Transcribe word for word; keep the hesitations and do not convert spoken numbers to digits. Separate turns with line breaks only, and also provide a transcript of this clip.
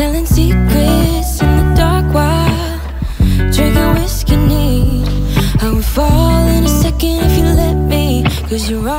telling secrets in the dark while drinking whiskey neat. I would fall in a second if you let me, 'cause you're